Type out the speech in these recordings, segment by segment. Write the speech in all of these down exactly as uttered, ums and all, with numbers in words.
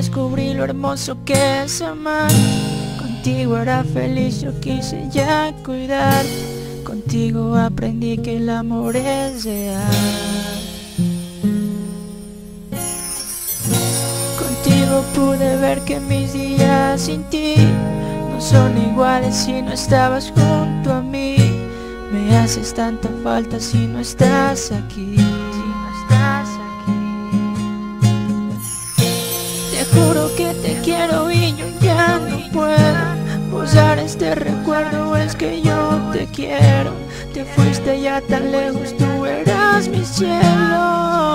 descubrí lo hermoso que es amar. Contigo era feliz, yo quise ya cuidar. Contigo aprendí que el amor es real. Contigo pude ver que mis días sin ti no son iguales si no estabas junto a mí. Me haces tanta falta si no estás aquí, si no estás aquí. Te juro que te quiero y yo ya no puedo borrar este recuerdo, es que yo te quiero. Te fuiste ya tan lejos, tú eras mi cielo.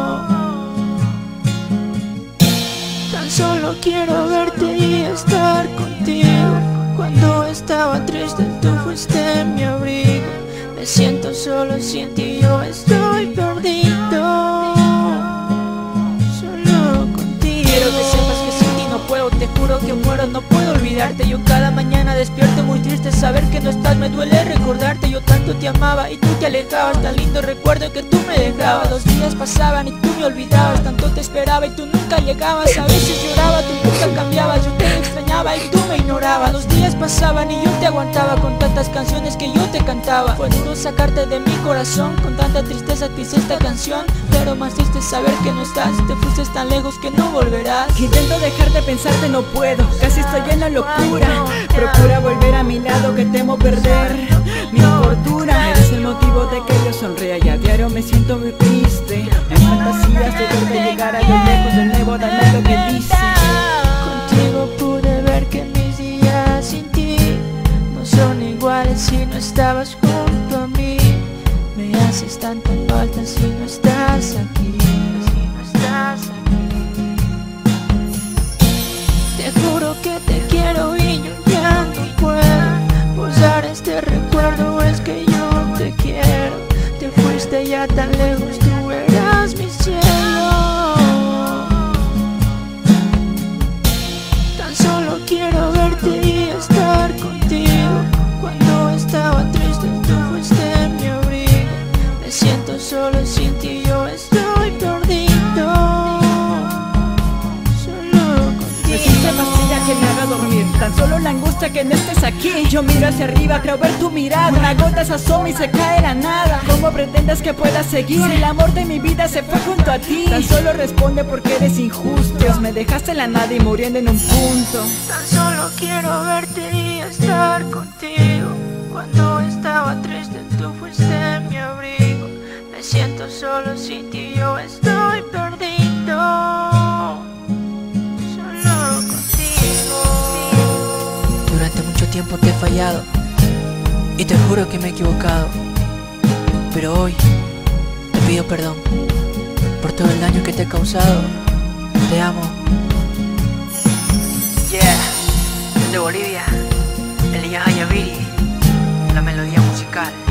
Tan solo quiero verte y estar contigo. Cuando estaba triste tú fuiste mi abrigo. Me siento solo sin ti, yo estoy perdido. Solo contigo. Quiero que sepas que sin ti no puedo, te juro que muero, no puedo olvidarte. Yo cada mañana despierto muy triste, saber que no estás me duele recordarte. Yo tanto te amaba y tú te alejabas, tan lindo recuerdo que tú me dejabas. Los días pasaban y tú me olvidabas, tanto te esperaba y tú nunca llegabas. A veces lloraba, tú nunca cambiabas, yo te extrañaba y tú me ignorabas. Los días pasaban y yo te aguantaba con tantas canciones que yo te cantaba. Fue duro sacarte de mi corazón, con tanta tristeza te hice esta canción. Pero más triste saber que no estás, te fuiste tan lejos que no volverás. Intento dejar de pensarte, no puedo, casi estoy en la locura. Procura volver a mi lado que temo perder mi cordura. Eres el motivo de que yo sonría y a diario me siento muy triste. En fantasías de verte llegar a lo lejos de nuevo, dame lo que dice. Contigo pude ver que mis días sin ti no son iguales si no estabas junto a mí. Me haces tanta falta si no estás aquí, si no estás aquí. Te juro que te quiero y yo ya no puedo borrar este recuerdo, es que yo te quiero. Te fuiste ya tan lejos, tú eras mi cielo. Tan solo quiero verte y estar contigo. Cuando estaba triste tú fuiste mi abrigo. Me siento solo sin ti, yo estoy perdido. Solo Me contigo. siento pastilla que me haga dormir, tan solo la angustia que no estés aquí. Yo miro hacia arriba, creo ver tu mirada. Una gota se asoma y se cae la nada. ¿Cómo pretendes que pueda seguir si el amor de mi vida se fue junto a ti? Tan solo responde porque eres injusto. Dios, me dejaste en la nada y muriendo en un punto. Tan solo quiero verte y estar contigo. Cuando estaba triste tú fuiste mi abrigo. Me siento solo sin ti, yo estoy perdido. Solo contigo. Durante mucho tiempo te he fallado y te juro que me he equivocado, pero hoy te pido perdón por todo el daño que te he causado. Te amo. Yeah, desde Bolivia, Elías Ayaviri, la melodía musical.